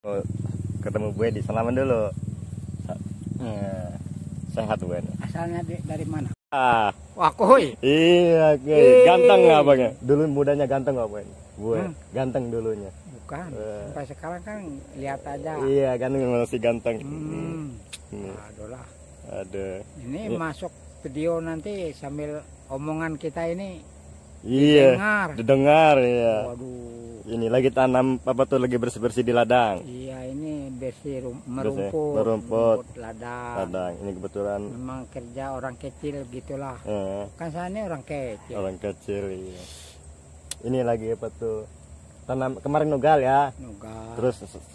Oh, ketemu Bu Edi, salaman dulu. Sehat Bu Edi. Asalnya dari mana? Ah, Wah, koi. iya, ganteng nggak abangnya? Dulu mudanya ganteng nggak Bu Edi? Bu Edi, ganteng dulunya. Bukan. Sampai sekarang kan lihat aja. Iya, ganteng masih ganteng. Aduh lah. Ada. Ini masuk video nanti sambil omongan kita ini. Iya. Didengar ya. Waduh. Ini lagi tanam apa tuh, lagi bersih-bersih di ladang. Iya, ini bersih Merumput. merumput ladang. Ini kebetulan Memang kerja orang kecil gitulah. Kan saya ini orang kecil. Orang kecil, iya. Ini lagi apa tuh? Tanam kemarin nugal ya. Nugal. Terus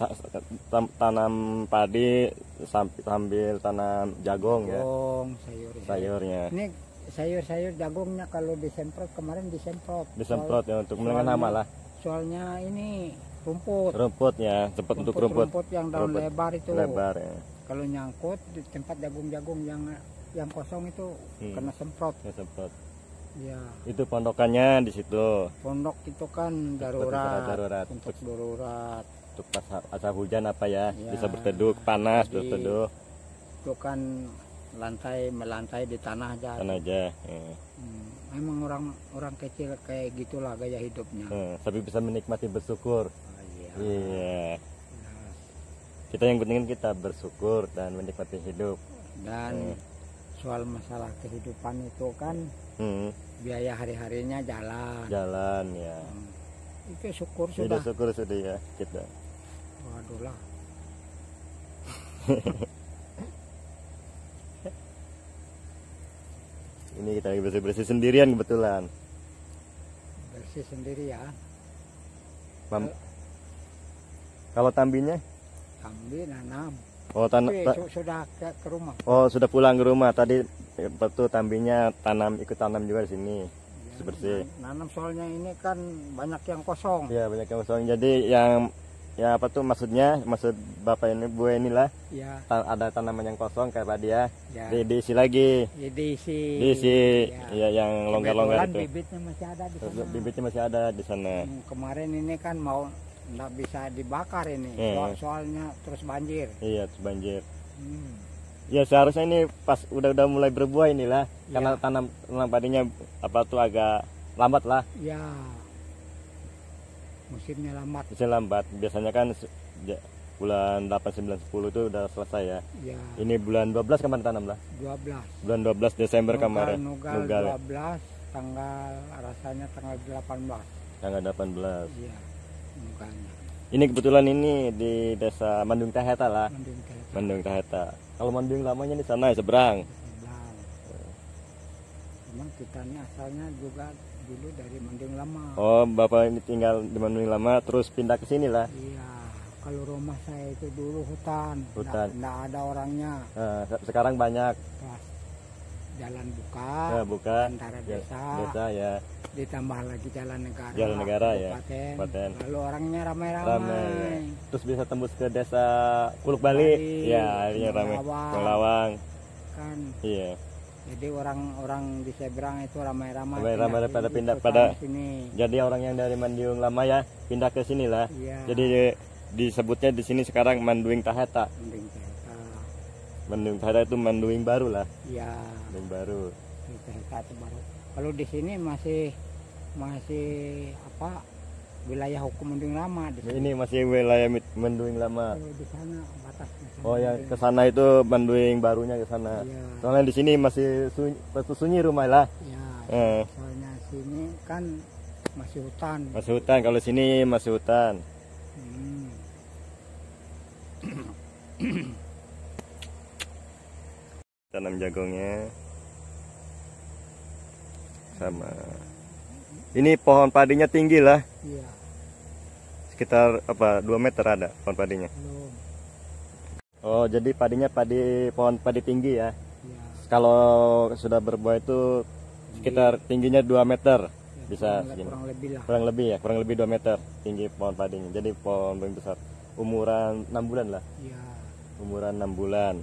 tanam padi sambil tanam jagung ya. Sayurnya. Ini sayur-sayur jagungnya kalau disemprot kemarin disemprot. Disemprot ya untuk mengenang hama lah. Soalnya ini rumput. Rumputnya, tempat untuk rumput. Rumput yang daun lebar itu. Lebar ya. Kalau nyangkut di tempat jagung-jagung yang kosong itu kena semprot. Ya, semprot. Ya. Itu pondokannya di situ. Pondok itu kan darurat. Untuk darurat. Untuk pas asal hujan apa ya, bisa berteduh, panas berteduh. Itu kan melantai di tanah aja. Tanah aja. Ya. Memang orang kecil kayak gitulah gaya hidupnya. Tapi bisa menikmati, bersyukur. Iya. Kita yang penting kita bersyukur dan menikmati hidup. Dan soal masalah kehidupan itu kan biaya hari-harinya jalan ya. Itu syukur sudah. Syukur sudah ya kita. Waduh lah. Ini kita lagi bersih-bersih sendirian kebetulan. Bersih sendiri ya. Kalau tambinya? Tambi nanam. Oh, sudah ke rumah. Oh, sudah pulang ke rumah. Tadi betul tambinya ikut tanam juga di sini. Ya, bersih. Nanam soalnya ini kan banyak yang kosong. Iya, banyak yang kosong. Jadi maksud Bapak ini Bu inilah. Ya. Ada tanaman yang kosong kayak padi ya. Diisi lagi. Diisi. Ya, yang longgar-longgar itu. Bibitnya masih ada di sana. Bibitnya masih ada di sana. Kemarin ini kan nggak bisa dibakar ini. Soalnya terus banjir. Iya, terus banjir. Ya seharusnya ini pas udah mulai berbuah inilah. Karena tanam padinya agak lambat lah. Ya. Musimnya lambat. Biasanya kan bulan 8, 9, 10 itu udah selesai ya. Ya. Ini bulan 12 kemarin tanam lah. 12. Bulan 12 Desember kemarin. Nugal 12, rasanya tanggal 18. Tanggal 18. Iya. Nugalnya. Ini kebetulan ini di desa Mandung Taheta lah. Mandung Taheta. Kalau Mandung lamanya di sana seberang. Memang kita ini asalnya juga dulu dari Mandung Lama. Oh, Bapak ini tinggal di Mandung Lama terus pindah ke sini lah. Iya. Kalau rumah saya itu dulu hutan. Nggak ada orangnya. Sekarang banyak. Jalan buka. Antara desa ya. Ditambah lagi jalan negara ya. Kabupaten. Lalu orangnya ramai. Terus bisa tembus ke desa Kuluk Bali. Ya, akhirnya ramai. Melawang. Kan. Iya. Jadi orang-orang di seberang itu ramai-ramai pada sini. Jadi orang yang dari Mandung Lama ya pindah ke sini lah. Iya. Jadi disebutnya di sini sekarang Mandung Taheta. Mandung Taheta itu Mandung baru lah. Iya. Mandung baru. Taheta itu baru. Kalau di sini masih wilayah hukum Mandung Lama. Ini masih wilayah Mandung Lama. Di sana batas. Oh ya, ke sana itu Mandung barunya ke sana. Ya. Soalnya di sini masih sunyi rumah lah. Ya. Soalnya sini kan masih hutan. Masih hutan, kalau sini masih hutan. Tanam jagungnya sama. Ini pohon padinya tinggi lah. Iya. Sekitar 2 meter ada pohon padinya. Oh, jadi padinya pohon padi tinggi ya. Ya. Kalau sudah berbuah itu sekitar tingginya 2 meter. Ya, bisa segini. Kurang lebih 2 meter tinggi pohon padinya. Jadi pohon paling besar. Umuran 6 bulan lah. Ya. Umuran 6 bulan.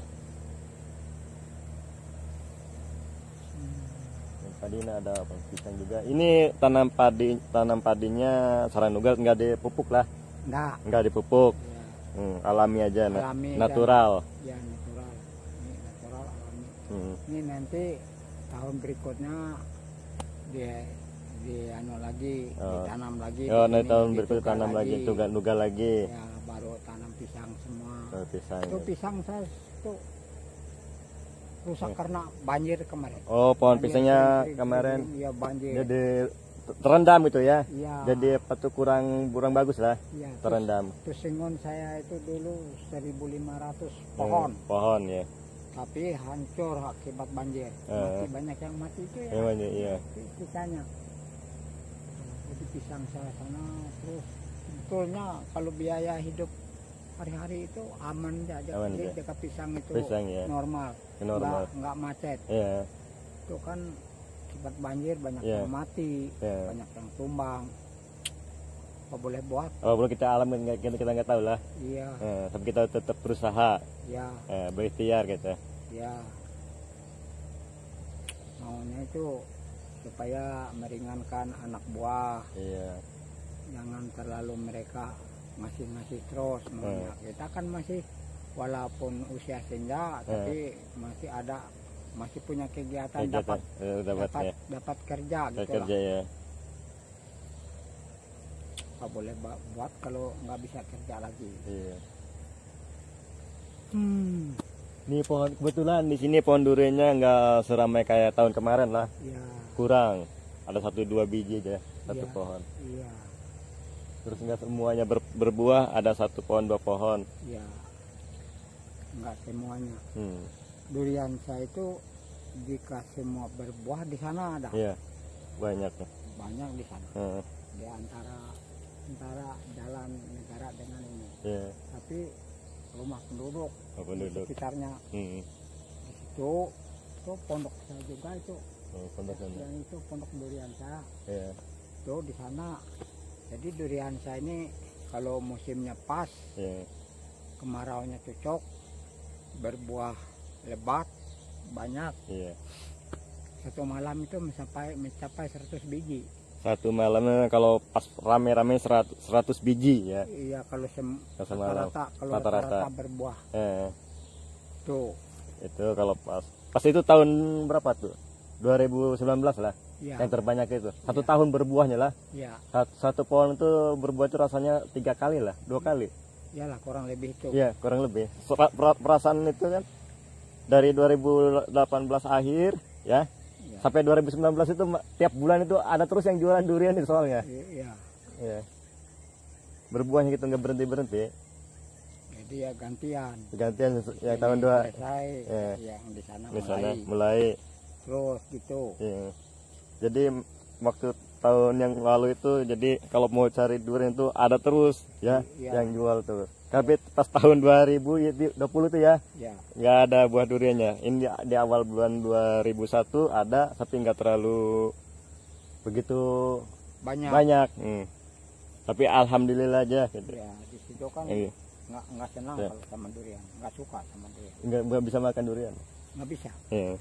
Tadi ini ada pisang juga. Ini tanam padinya saran nugal nggak dipupuk lah. Nggak dipupuk. Ya. Alami aja, alami natural. Ya natural, ini natural alami. Ini nanti tahun berikutnya di anu lagi, ditanam lagi. Nanti tahun berikutnya tanam lagi, tuga lagi. Ya baru tanam pisang semua. Pisang. Itu pisang saya itu rusak karena banjir kemarin. Oh, pohon pisangnya kemarin. Iya banjir. Jadi terendam itu ya. Iya. Jadi kurang bagus lah. Iya, terendam. Terus singon saya itu dulu 1.500 pohon. Pohon ya. Tapi hancur akibat banjir. Mati, banyak yang mati itu ya. Iya. Pisangnya. Jadi pisang saya sana terus sebetulnya kalau biaya hidup hari-hari itu aman aja. Jadi dekat pisang itu ya. normal. Nggak macet. Iya. Itu kan akibat banjir banyak yang mati, banyak yang tumbang. Apa boleh buat? Oh, boleh kita alami, kita nggak tahu lah. Iya. Tapi kita tetap berusaha. Iya. Berikhtiar gitu. Iya. Maunya itu supaya meringankan anak buah. Iya. Jangan terlalu mereka ngasih terus. Kita kan masih walaupun usia senja, tapi masih punya kegiatan dapat kerja gitu lah. Ya. Apa boleh buat kalau nggak bisa kerja lagi. Iya. Ini pohon kebetulan di sini pohon duriannya nggak seramai kayak tahun kemarin lah. Iya. Kurang. Ada 1-2 biji aja satu pohon. Iya. Terus nggak semuanya berbuah, ada 1 pohon 2 pohon. Iya. Nggak semuanya. Durian saya itu jika semua berbuah di sana ada. Iya. Banyak. Banyak di sana. Di antara jalan negara dengan ini. Iya. Tapi rumah penduduk di sekitarnya. Di situ itu pondok saya juga itu. Yang itu pondok durian saya. Iya. Itu di sana. Jadi durian saya ini kalau musimnya pas, kemaraunya cocok, berbuah lebat, banyak. Iya. Satu malam itu mencapai 100 biji. Satu malamnya kalau pas rame-rame 100 biji ya. Iya, kalau rata-rata berbuah. Tuh. Itu kalau pas itu tahun berapa tuh? 2019 lah. Ya. Yang terbanyak itu. 1 tahun berbuahnya lah. Iya. Satu pohon itu berbuah itu rasanya 3 kali lah, 2 kali. Iyalah, kurang lebih itu. Iya, kurang lebih. Perasaan itu kan dari 2018 akhir ya. Sampai 2019 itu tiap bulan itu ada terus yang jualan durian itu soalnya. Iya. Iya. Berbuahnya gitu nggak berhenti. Jadi ya gantian yang tahun 2 yang di sana mulai terus gitu. Iya. Jadi waktu tahun yang lalu itu jadi kalau mau cari durian itu ada terus ya yang jual terus. Tapi pas tahun 2020 tuh ya nggak ada buah duriannya. Ini di awal bulan 2001 ada, tapi nggak terlalu begitu banyak. Tapi alhamdulillah aja gitu. Ya, di situ kan nggak senang kalau sama durian, nggak suka sama durian. Nggak bisa makan durian. Nggak bisa.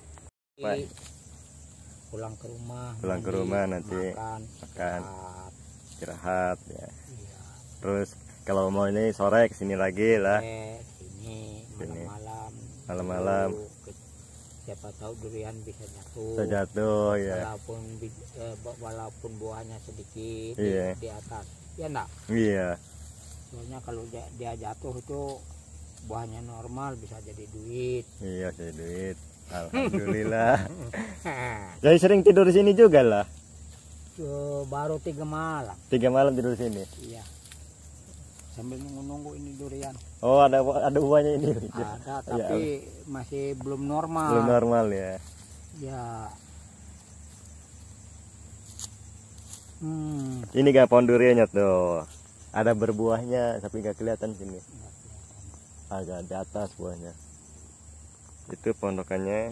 Pulang ke rumah nanti makan istirahat ya. Iya. Terus kalau mau ini sore kesini lagi lah. Sini malam-malam. Siapa tahu durian bisa jatuh ya. Walaupun buahnya sedikit di atas. Ya enggak? Iya. Soalnya kalau dia jatuh itu buahnya normal bisa jadi duit. Iya, jadi duit. Alhamdulillah. Jadi sering tidur di sini juga lah. Baru 3 malam. 3 malam tidur di sini. Iya. Sambil nunggu ini durian. Oh, ada buahnya ini. Ada, tapi masih belum normal. Belum normal ya. Ya. Ini gak pohon duriannya tuh. Ada berbuahnya tapi nggak kelihatan sini. Agak di atas buahnya. Itu pondokannya.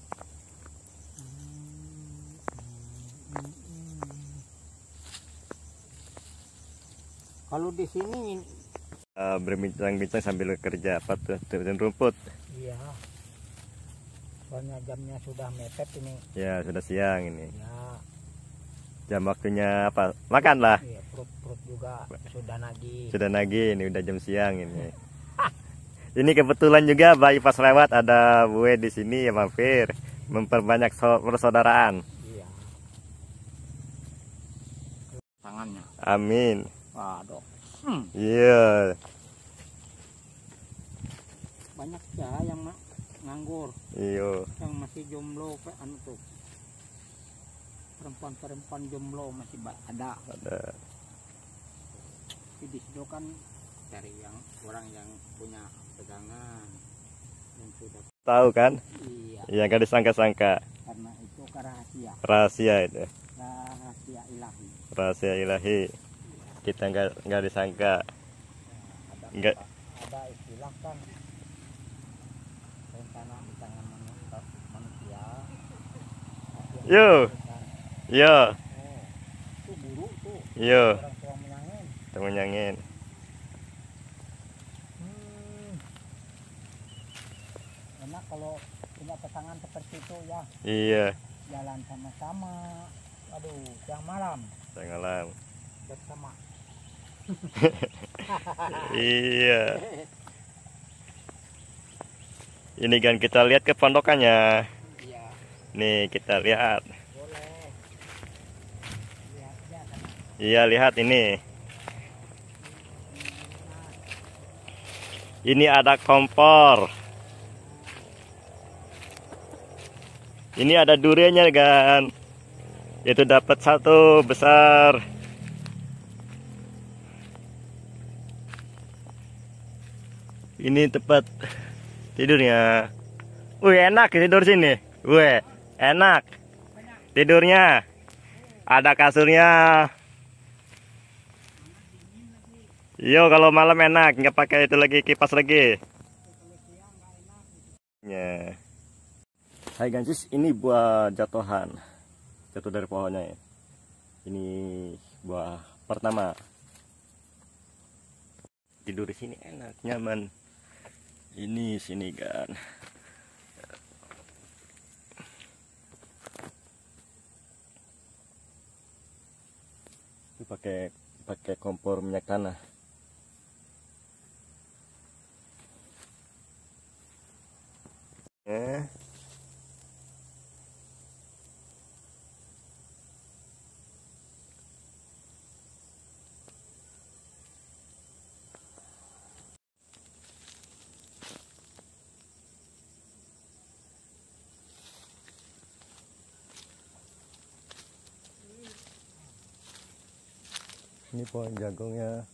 Kalau di sini berbincang-bincang sambil kerja apa tuh, turun rumput. Iya. Soalnya jamnya sudah mepet ini. Ya, sudah siang ini. Ya. Jam waktunya apa? Makan lah. Iya, perut juga sudah nagih. Sudah nagih, ini udah jam siang ini. Ini kebetulan juga Bayu pas lewat ada Bue di sini ya mampir memperbanyak persaudaraan. Iya. Tangannya. Amin. Waduh. Iya. Banyak ya yang nganggur. Iya. Yang masih jomblo anu tuh. Perempuan-perempuan jomblo masih ada. Ada. Tapi di situ kan cari yang orang yang punya pegangan yang sudah Tahu kan? iya. Iya, gak disangka-sangka. Karena itu rahasia. Rahasia itu. Rahasia ilahi. Rahasia ilahi. Kita nggak disangka. Nggak. Ada istilah kan rencana di tangan manusia. Yo. Yo. Itu buruk tuh. Yo. Orang tua menyangin. Temenyangin. Enak kalau punya pasangan seperti itu ya. Iya. Jalan sama-sama. Aduh, siang malam Tenggelam. bersama. Iya. Ini kan kita lihat ke pondokannya. Iya, Nih kita lihat. boleh. Lihat ya kan. Iya lihat ini. Ini ada kompor. Ini ada duriannya kan. Itu dapat satu besar. Ini tempat tidurnya. Wih enak tidur sini. Wih enak tidurnya. Ada kasurnya. Yo kalau malam enak nggak pakai itu lagi kipas lagi. Ya. Hai gansis, ini buah jatuhan. Jatuh dari pohonnya ya. Ini buah pertama. Tidur di sini enak, nyaman. Ini sini kan. Itu pakai kompor minyak tanah. Ini pohon jagungnya.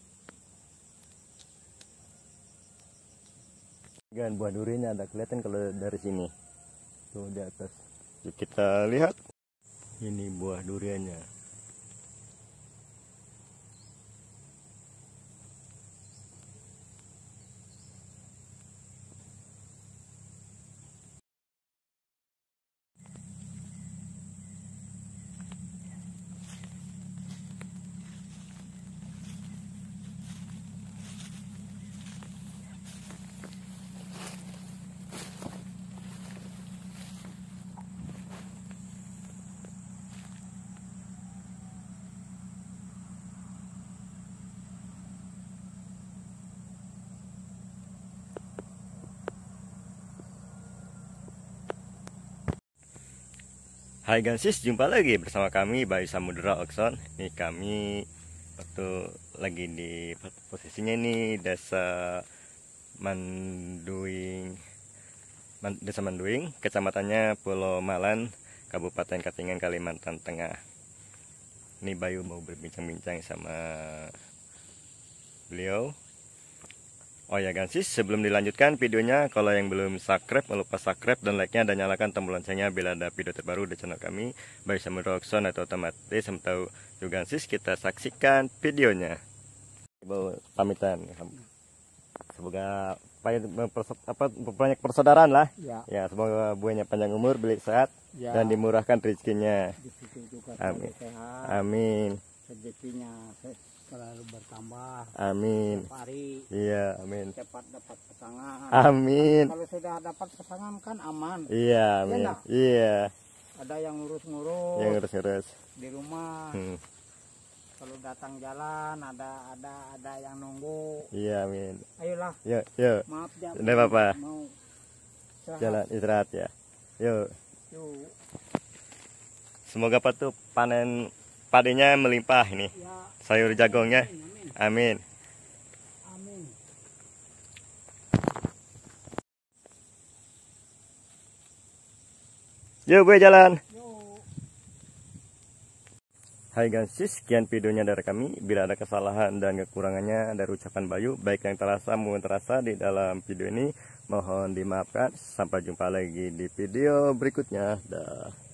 Dan buah duriannya ada kelihatan kalau dari sini. Tuh di atas. Yuk kita lihat. Ini buah duriannya. Hai gansis, jumpa lagi bersama kami Bayu Samudra Okson. Ini kami waktu lagi di posisinya ini Desa Manduing, Desa Manduing, kecamatannya Pulau Malan, Kabupaten Katingan, Kalimantan Tengah. Ini Bayu mau berbincang-bincang sama beliau. Oh ya gansis, sebelum dilanjutkan videonya, kalau yang belum subscribe, jangan lupa subscribe dan like-nya dan nyalakan tombol loncengnya bila ada video terbaru di channel kami Bayu Samudra Okson, atau otomatis tahu juga gansis. Kita saksikan videonya. Ibu pamitan, semoga banyak persaudaraan lah. Ya, semoga buahnya panjang umur, beli sehat ya, dan dimurahkan rezekinya. Amin. Sehat, amin. rezekinya selalu bertambah. Amin. Setiap hari. Iya, amin. Cepat dapat pasangan. Amin. Kalau sudah dapat pasangan kan aman. Iya, amin. Ya, iya. Ada yang ngurus-ngurus. Yang ngurus-ngurus Di rumah. kalau datang jalan ada yang nunggu. Iya, amin. Ayolah. Yuk. Maaf ya. Udah apa? Mau Jalan istirahat ya. Yuk. Yuk. Semoga Pak tuh panen padinya melimpah ini. Ya. Sayur jagongnya. Amin. Amin. Amin. Yuk, gue jalan. Yuk. Hai guys, sekian videonya dari kami. Bila ada kesalahan dan kekurangannya dari ucapan Bayu, baik yang terasa maupun terasa di dalam video ini, mohon dimaafkan. Sampai jumpa lagi di video berikutnya. Dah.